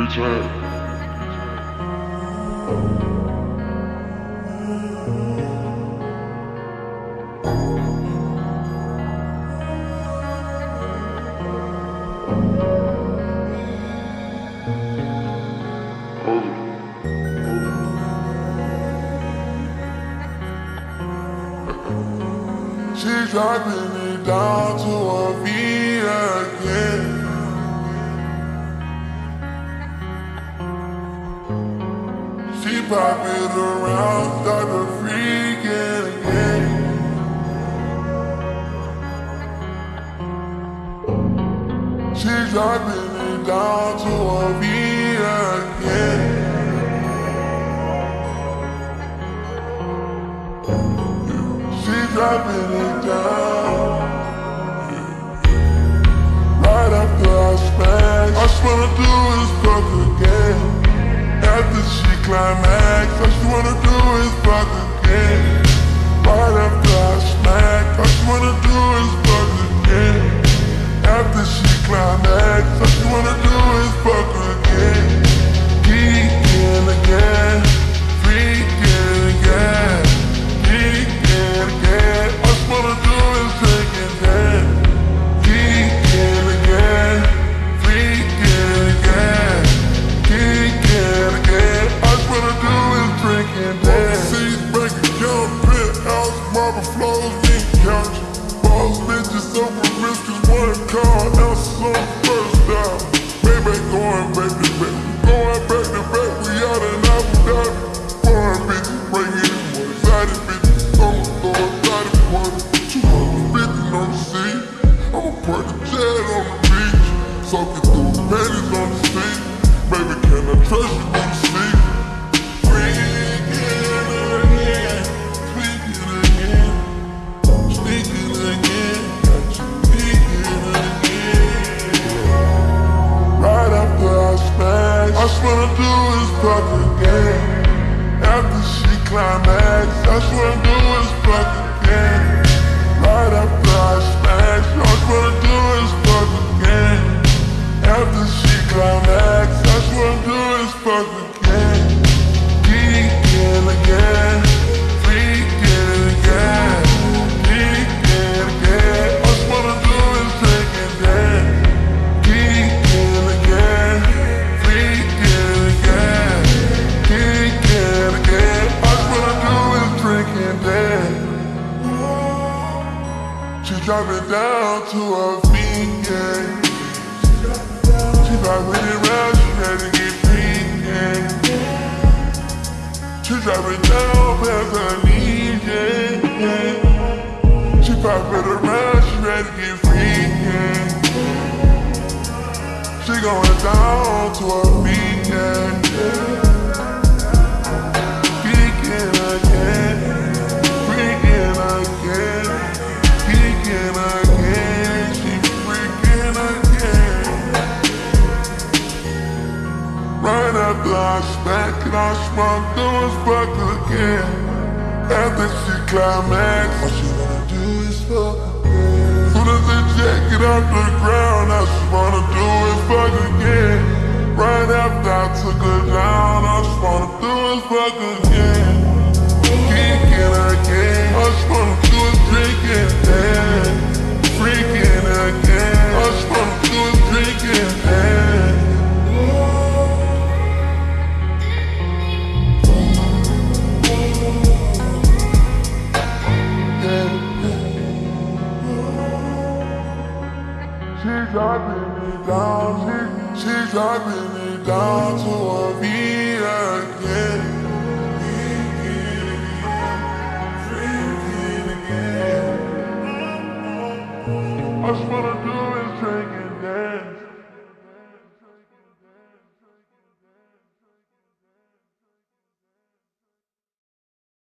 bitch ass. She's dropping it down to a V again. She pop it around, start to freaking again. She's dropping it down to a V again. Dropping it down. Right after I smash, all she wanna do is fuck again. After she climax, all she wanna do is fuck again. Right after I smack, all she wanna do is fuck again. After she climax, all she wanna do is fuck again. Geeking again, freaking again. Again, all she wanna do is drink and dance. Geeking again, freaking again. Geeking again, all she wanna do is drink and dance. Seas breaking, count, penthouse, marble floors, mean couch. Balls, bitches, over risk is one car, ounces on the first down. Baby, going back to back, going back to back, we out in Abu Dhabi. Foreign bitches, bringing in more exotic bitches. I'ma throw a lot of water, 250 on the seat. I'ma put the jet on the beach, soaking through panties on the seat. Baby, can I trust you on the seat? Freaking again, tweaking again, sneaking again, got you peeking again. Right after I smash, all she wanna do is fuck again. After she climax, all she wanna do is fuck again. Right after I smash, all she wanna do is fuck again. After she climax, all she wanna do is fuck again. Geeking again, freaking again. Geeking again, all she wanna do is drink and dance. Geeking again, freaking again. Geeking again, all she wanna do is drink and dance. She drop it down to a vegan. She popping it round, she ready to get freaking. She drop it down past her knees, yeah. She pop it around, she ready to get freaking. She going down to a vegan. Geeking again, freaking again. Geeking again, she freaking again. Right after I smack it, all she wanna do is fuck again. After she climax, all she wanna do is fuck again. Soon as the jet get off the ground, all she wanna do is fuck again. Right after I took her down, all she wanna do is fuck again. Geeking again, all she wanna do is drink and dance. Freaking again, all she wanna do is drink and dance. She's dropping it down, she's dropping it down to a V again. Freaking again. I just wanna do